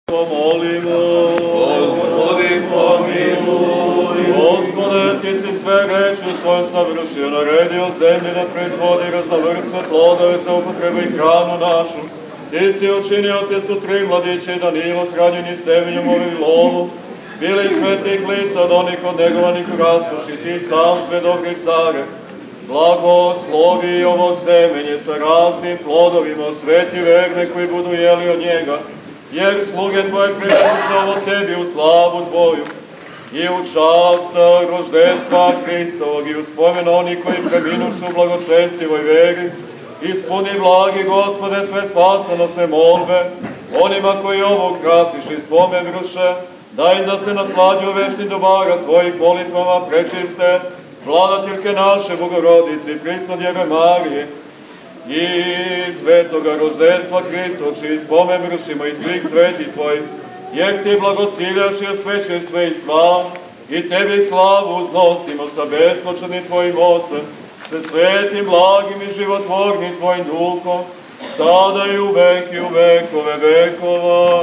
Pomolimo. Gospodi pomiluj. Gospode, Ti si sve reči svoje savršio, naredio zemlji da proizvodi raznovrsne plodove za upotrebu i hranu našu. Ti si učinio te su 3 mladiće Danilo hranjeni semenjem u Vavilonu, bili svetih lica od onih odnegovanih u raskoši, Ti sam sve dobri care. Blagoslovi ovo semenje sa raznim plodovima, osveti verne koji budu jeli od njega, jer sluge Tvoje približavo Tebi u slavu Tvoju i u čast roždestva Hristovog i u spomen onih koji preminušu u blagočestivoj veri. Ispuni blagi, Gospode, sve spasonosne molbe onima koji ovo krasiš i spomen vrše, daj im da se naslađuju večni dobara Tvojih molitvama prečiste, Vladateljke naše Bogorodice i Hristo Djeve Marije i svetoga roždestva Hristova, čiji spomen vršimo i svih svetih Tvojih, jer Ti blagosiljaš i osvećuješ sve i sva, i Tebi slavu uznosimo sa bespočetnim Tvojim ocem, sa svetim, blagim i životvornim Tvojim duhom, sada i u vekove vekova.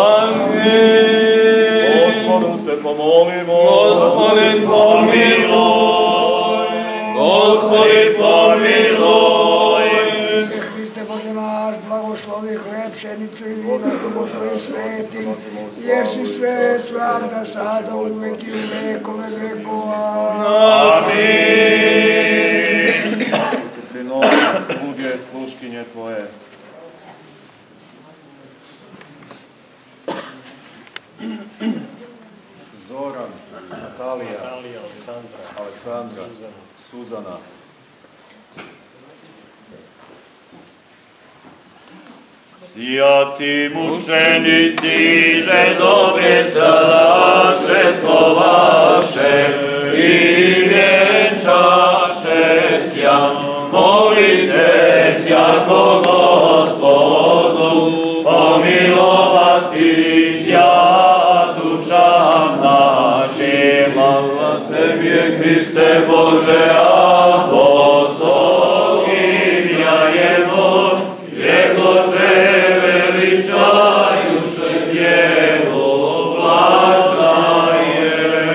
Amin. Gospodu se pomolimo. Gospodin pomiluj. Gospodin pomiluj. Hriste Bože naš, blagoslovi hleb, pšenicu i vino Tvojim svetim, jer si sve svagda sada u veki u vekove vekova. Amin. Prinosi sluge, sluškinje Tvoje. Zoran, Natalija, Aleksandra, Suzana. Sjati mučenici, že dobre zadaše slovaše i vjenčaše sja, molite sjako Gospodu, pomilovati sja dušam našim. Slava Tebi je, Hriste Bože, apostolskim jajemo, Jegože veličajuše Djevo blažaje.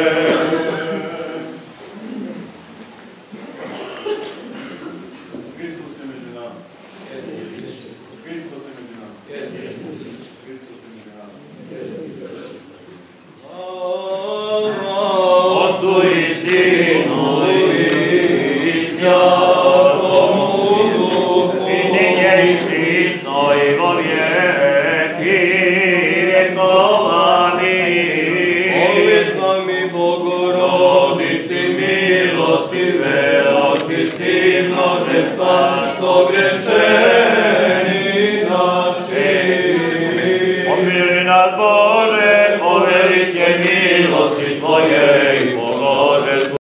Hristos je među nama. Hristos je među nama. Hristos je među nama. Otcu i Sinu i Svjatomu Duhu, i nije i prisno i vo vijeki vjekova. Amin. Molitva mi Bogorodici milostive, očisti množestvo grešeni naši. Pomili nas Bože, po velike milosti Tvoje,